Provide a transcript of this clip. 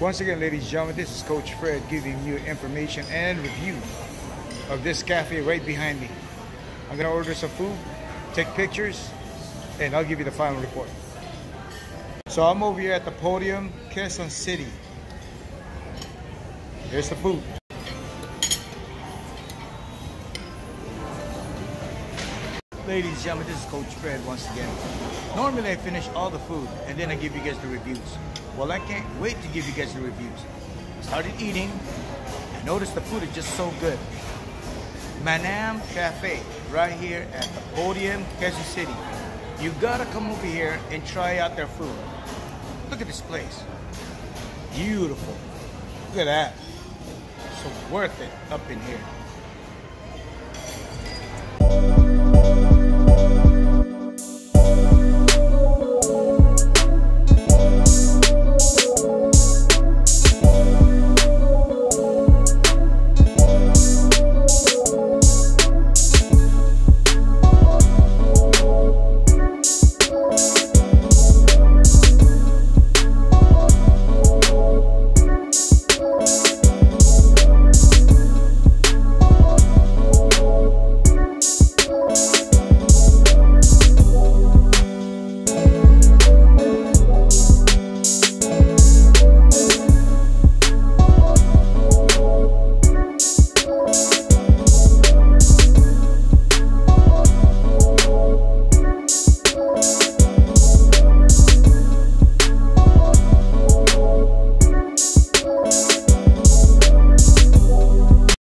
Once again, ladies and gentlemen, this is Coach Fred giving you information and review of this cafe right behind me. I'm gonna order some food, take pictures, and I'll give you the final report. So I'm over here at the Podium, Quezon City. Here's the food. Ladies and gentlemen, this is Coach Fred once again. Normally I finish all the food and then I give you guys the reviews. Well, I can't wait to give you guys the reviews. I started eating. I noticed the food is just so good. Manam Cafe, right here at the Podium, Quezon City. You gotta come over here and try out their food. Look at this place. Beautiful. Look at that. So worth it up in here.